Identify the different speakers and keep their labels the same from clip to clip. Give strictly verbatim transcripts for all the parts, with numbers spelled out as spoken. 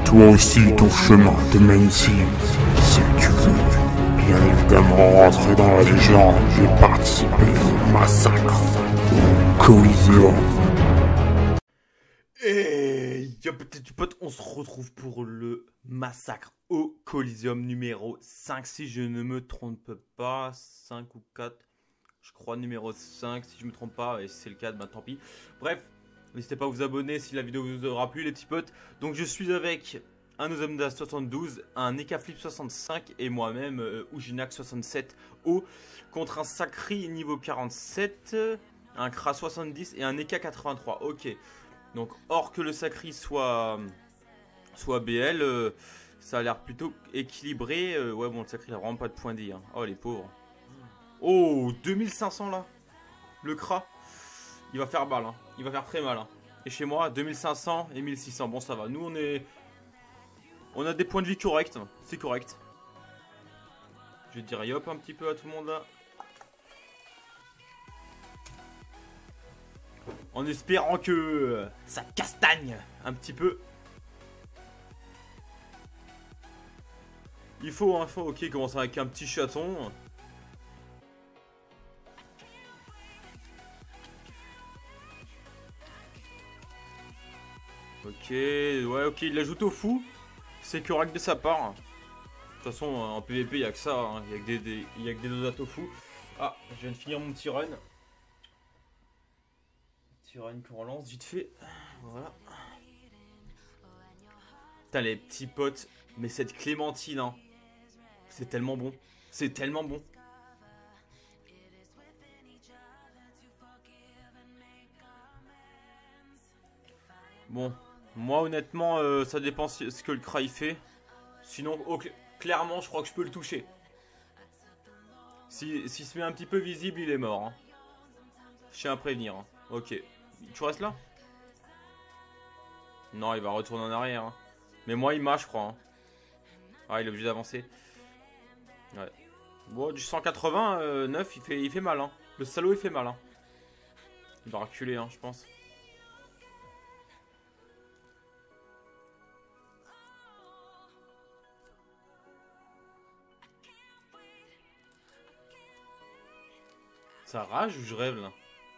Speaker 1: toi aussi ton chemin te mène ici. Si tu veux, bien évidemment rentrer dans la légende et participer au massacre au Coliseum.
Speaker 2: Et yo peut-être du pote, on se retrouve pour le massacre au Coliseum numéro cinq, si je ne me trompe pas, cinq ou quatre, je crois numéro cinq, si je me trompe pas, et si c'est le cas, ben tant pis. Bref, n'hésitez pas à vous abonner si la vidéo vous aura plu les petits potes. Donc je suis avec un Ozomda soixante-douze, un Ekaflip soixante-cinq et moi-même euh, Ujinax soixante-sept O contre un Sakri niveau quarante-sept, un Kra soixante-dix et un E K quatre-vingt-trois. Ok. Donc, or que le Sakri soit, soit B L, euh, ça a l'air plutôt équilibré. Euh, ouais, bon, le Sakri n'a vraiment pas de point D. Hein. Oh, les pauvres. Oh, deux mille cinq cents là. Le Kra. Il va faire mal. Hein. Il va faire très mal. Hein. Et chez moi, deux mille cinq cents et mille six cents. Bon, ça va. Nous, on est. On a des points de vie corrects. C'est correct. Je vais dire yop un petit peu à tout le monde là. En espérant que ça castagne un petit peu. Il faut, hein, faut, ok, commencer avec un petit chaton. Ok, ouais, ok, il l'ajoute au fou. C'est correct de sa part. De toute façon, en P V P, il n'y a que ça. Hein. Il n'y a que des, des, il y a que des dosas au fou. Ah, je viens de finir mon petit run. Petit run qu'on relance vite fait. Voilà. Putain, les petits potes. Mais cette clémentine, hein. C'est tellement bon. C'est tellement bon. Bon. Moi, honnêtement, euh, ça dépend ce que le Kra il fait. Sinon, oh, cl clairement, je crois que je peux le toucher. S'il si, si se met un petit peu visible, il est mort. Hein. Je tiens à prévenir. Hein. Ok. Tu restes là? Non, il va retourner en arrière. Hein. Mais moi, il m'a, je crois. Hein. Ah, il est obligé d'avancer. Ouais. Bon, du cent quatre-vingt-neuf, il fait, il fait mal. Hein. Le salaud, il fait mal. Hein. Il va reculer, hein, je pense. Ça rage ou je rêve, là?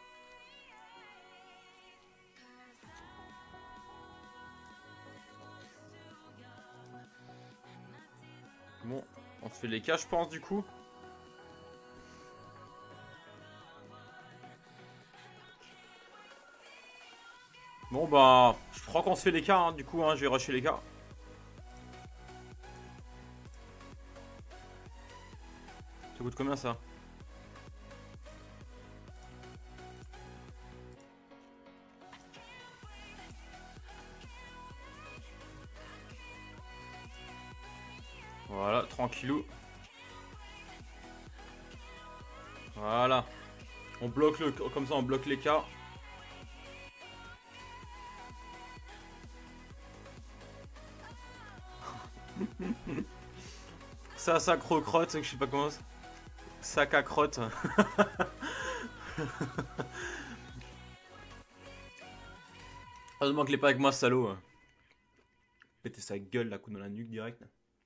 Speaker 2: Bon, on se fait les cas, je pense, du coup. Bon, bah, je crois qu'on se fait les cas, hein, du coup, hein, je vais rusher les cas. Ça coûte combien, ça? Voilà, tranquillou. Voilà. On bloque le... Comme ça, on bloque les cas. Ça, ça crotte, je sais pas comment... Sac à crotte. Heureusement qu'il est pas avec moi, salaud. Péter sa gueule, la coup dans la nuque direct.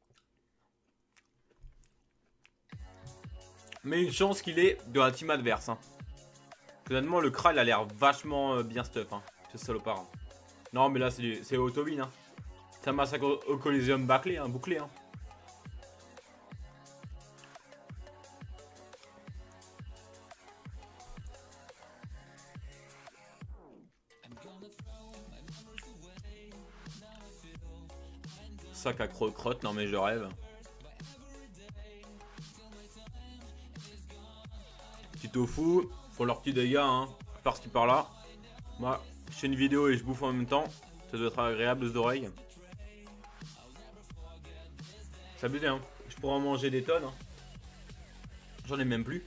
Speaker 2: Mais une chance qu'il est de la team adverse. Hein. Honnêtement, le Kra, il a l'air vachement bien stuff. Hein, ce salopard. Hein. Non, mais là, c'est Autobin. Hein. C'est un massacre au, au Coliseum bâclé, hein, bouclé. Hein. Sac à crotte, non mais je rêve. Petit tofu, font leurs petits dégâts, hein, par-ci par-là. Moi, je fais une vidéo et je bouffe en même temps. Ça doit être agréable aux oreilles. C'est abusé, hein. Je pourrais en manger des tonnes. Hein. J'en ai même plus.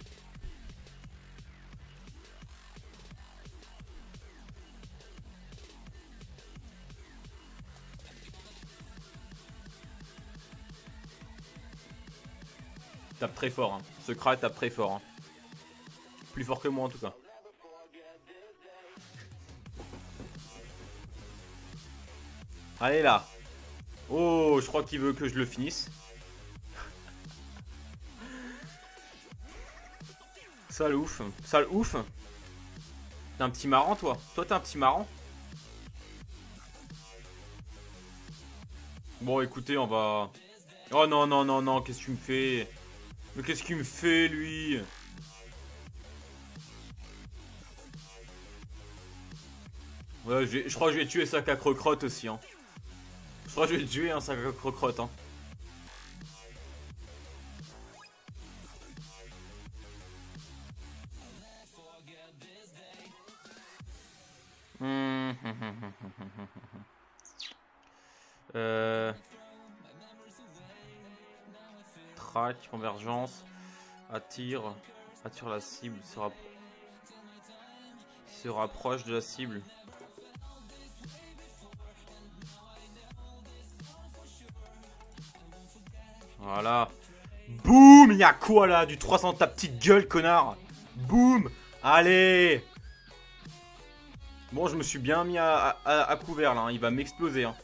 Speaker 2: Tape très fort, hein. Ce Kra tape très fort. Hein. Plus fort que moi en tout cas. Allez là. Oh, je crois qu'il veut que je le finisse. Sale ouf. Sale ouf. T'es un petit marrant, toi. Toi, t'es un petit marrant. Bon, écoutez, on va... Oh non, non, non, non, qu'est-ce que tu me fais? Mais qu'est-ce qu'il me fait, lui? Ouais, je, vais, je crois que je vais tuer sac à croc-crotte aussi, hein. Je crois que je vais tuer un sac à croc-crotte, hein. Euh... Track, convergence, attire, attire la cible, se, rappro se rapproche de la cible. Voilà. Boum, il y a quoi là? Du trois cents ta petite gueule, connard. Boum. Allez. Bon, je me suis bien mis à, à, à couvert là, hein. Il va m'exploser, hein.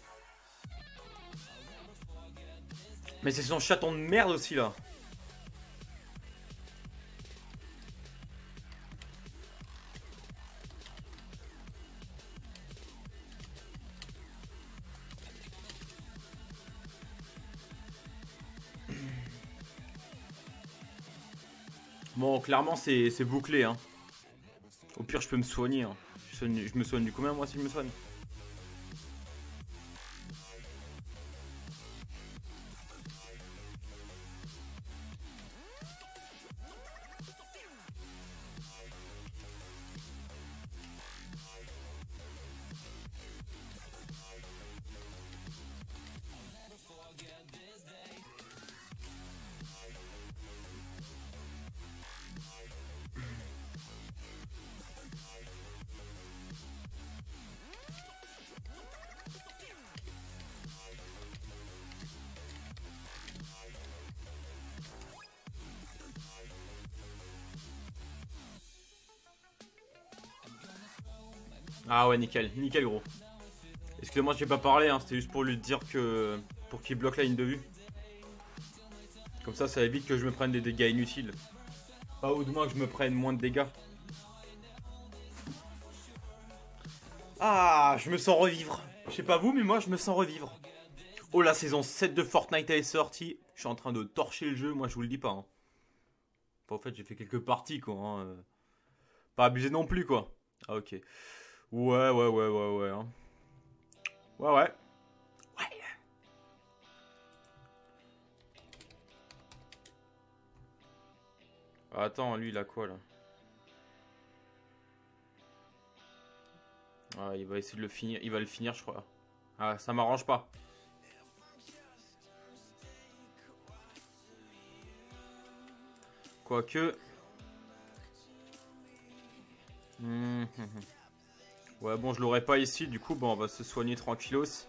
Speaker 2: Mais c'est son chaton de merde aussi là. Bon, clairement c'est bouclé, hein. Au pire je peux me soigner, hein. je, soigne, je me soigne du combien moi si je me soigne? Ah ouais, nickel, nickel gros. Excusez-moi, j'ai pas parlé, hein, c'était juste pour lui dire que... Pour qu'il bloque la ligne de vue. Comme ça, ça évite que je me prenne des dégâts inutiles. Pas ou du moins que je me prenne moins de dégâts. Ah, je me sens revivre. Je sais pas vous, mais moi je me sens revivre. Oh, la saison sept de Fortnite elle est sortie. Je suis en train de torcher le jeu, moi je vous le dis pas. Hein. Enfin, en fait, j'ai fait quelques parties quoi. Hein. Pas abusé non plus quoi. Ah, ok. Ouais, ouais, ouais, ouais, ouais. Hein. Ouais, ouais. Ouais. Attends, lui il a quoi là? Ah, il va essayer de le finir. Il va le finir, je crois. Ah, ça m'arrange pas. Quoique. Mmh. Ouais, bon, je l'aurais pas ici. Du coup, bon, on va se soigner tranquillos.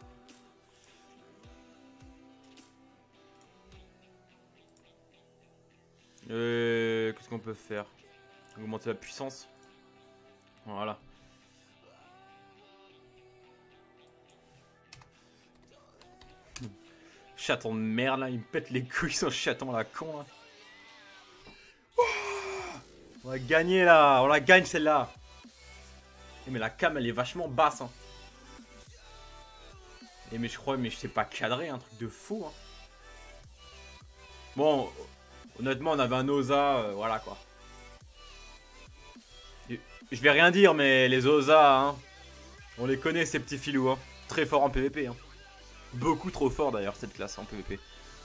Speaker 2: Euh, Qu'est-ce qu'on peut faire? Augmenter la puissance. Voilà. Chaton de merde là, il me pète les couilles son chaton là, con là. On va gagner là, on la gagne celle-là. Mais la cam elle est vachement basse. Hein. Et mais je crois, mais je sais pas cadrer, un truc de fou. Hein. Bon, honnêtement on avait un Osa, euh, voilà quoi. Je vais rien dire, mais les Osa, hein, on les connaît ces petits filous. Hein. Très forts en P V P. Hein. Beaucoup trop fort d'ailleurs cette classe en P V P.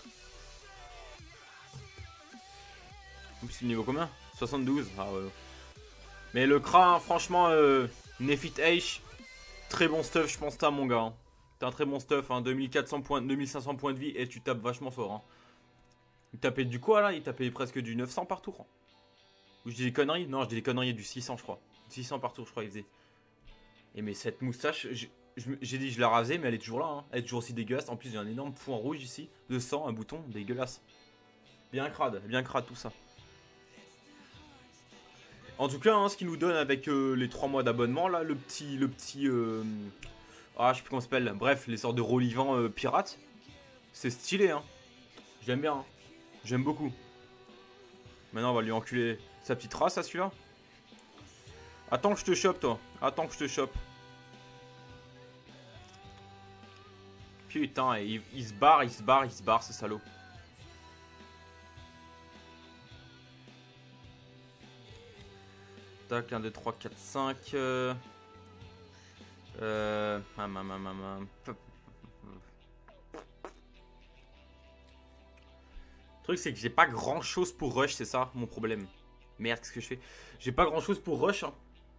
Speaker 2: C'est le niveau combien? soixante-douze. Ah ouais. Mais le cran, franchement, euh, Nefit H, très bon stuff, je pense t'as mon gars. Hein. T'as un très bon stuff, hein, deux mille quatre cents points, deux mille cinq cents points de vie et tu tapes vachement fort. Hein. Il tapait du quoi là? Il tapait presque du neuf cents par tour. Hein. Ou je dis des conneries? Non, je dis des conneries, du six cents je crois. six cents par tour je crois il faisait. Et mais cette moustache, j'ai dit je la rasais mais elle est toujours là. Hein. Elle est toujours aussi dégueulasse. En plus j'ai un énorme point rouge ici, de sang, un bouton, dégueulasse. Bien crade, bien crade tout ça. En tout cas, hein, ce qui nous donne avec euh, les trois mois d'abonnement, là, le petit, le petit, euh... Ah, je sais plus comment ça s'appelle. Bref, les sortes de relivants euh, pirates. C'est stylé, hein. J'aime bien. Hein. J'aime beaucoup. Maintenant, on va lui enculer sa petite race à celui-là. Attends que je te chope, toi. Attends que je te chope. Putain, il, il se barre, il se barre, il se barre, ce salaud. Tac, un, deux, trois, quatre, cinq. Euh... Euh... Ah, ma, ma, ma, ma. Le truc, c'est que j'ai pas grand chose pour rush, c'est ça mon problème. Merde, qu'est-ce que je fais? J'ai pas grand chose pour rush. Hein.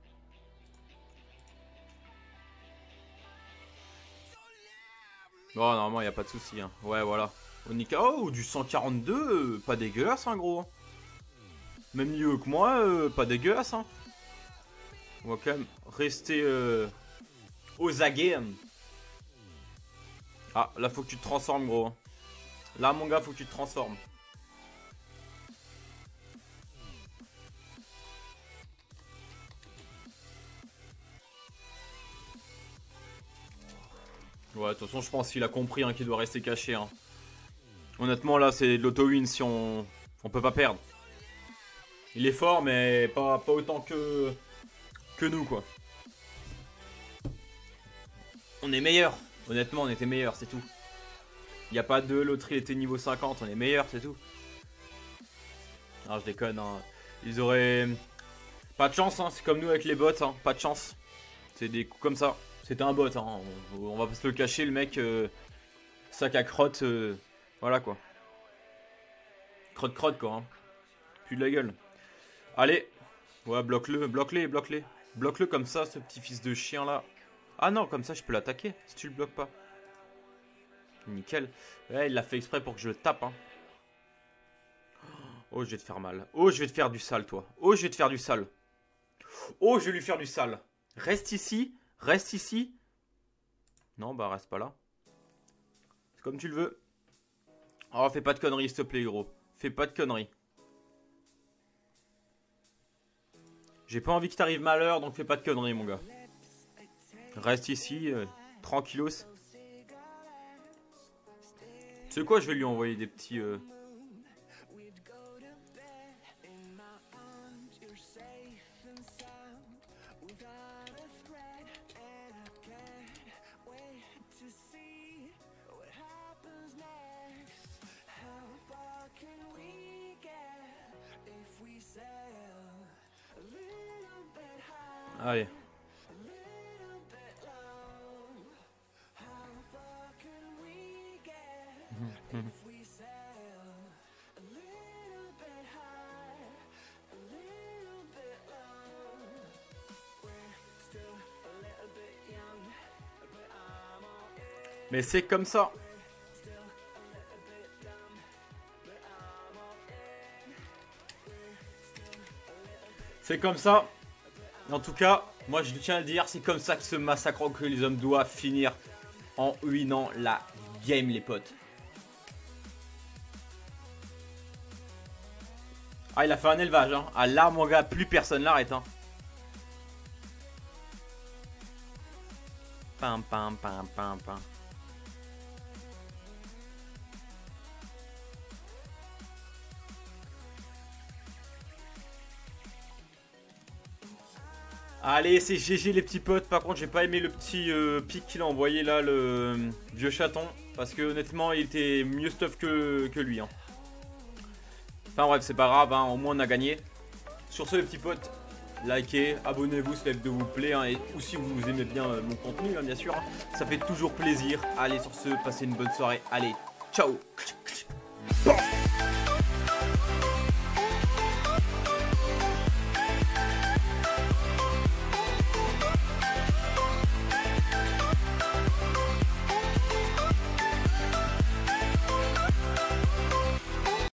Speaker 2: Oh, normalement, il n'y a pas de souci. Hein. Ouais, voilà. Onika, oh, du cent quarante-deux, euh, pas dégueulasse, hein, gros. Même mieux que moi, euh, pas dégueulasse. Hein. On va quand même rester euh, aux aguets. Hein. Ah, là, faut que tu te transformes, gros. Là, mon gars, faut que tu te transformes. Ouais, de toute façon, je pense qu'il a compris hein, qu'il doit rester caché. Hein. Honnêtement, là, c'est de l'auto-win si on... on peut pas perdre. Il est fort, mais pas, pas autant que... que nous, quoi. On est meilleur. Honnêtement, on était meilleur, c'est tout. Il n'y a pas de l'autre, il était niveau cinquante, on est meilleur, c'est tout. Alors, je déconne, hein. Ils auraient... Pas de chance, hein. C'est comme nous avec les bots, hein. Pas de chance. C'est des coups comme ça. C'était un bot, hein. on, on va pas se le cacher, le mec, euh, sac à crotte, euh, voilà quoi. Crotte crotte quoi, hein. Plus de la gueule. Allez, ouais, bloque-le, bloque-le, bloque-le. Bloque-le comme ça, ce petit fils de chien là. Ah non, comme ça je peux l'attaquer, si tu le bloques pas. Nickel. Ouais, il l'a fait exprès pour que je le tape, hein. Oh, je vais te faire mal. Oh, je vais te faire du sale, toi. Oh, je vais te faire du sale. Oh, je vais lui faire du sale. Reste ici. Reste ici. Non, bah reste pas là. C'est comme tu le veux. Oh, fais pas de conneries, s'il te plaît, gros. Fais pas de conneries. J'ai pas envie que t'arrives malheur, donc fais pas de conneries, mon gars. Reste ici, euh, tranquillos. Tu sais quoi, je vais lui envoyer des petits... Euh... Allez. Mais c'est comme ça. C'est comme ça. En tout cas, moi je tiens à le dire, c'est comme ça que ce massacre que les hommes doivent finir en ruinant la game, les potes. Ah, il a fait un élevage, hein. Ah là, mon gars, plus personne l'arrête, hein. Pam, pam, pam, pam, pam. Allez, c'est G G les petits potes. Par contre, j'ai pas aimé le petit euh, pic qu'il a envoyé là, le euh, vieux chaton. Parce que honnêtement, il était mieux stuff que, que lui. Hein. Enfin bref, c'est pas grave, hein, au moins on a gagné. Sur ce, les petits potes, likez, abonnez-vous si la vidéo vous plaît. Hein, et ou si vous aimez bien euh, mon contenu, hein, bien sûr. Hein, ça fait toujours plaisir. Allez, sur ce, passez une bonne soirée. Allez, ciao. Bon.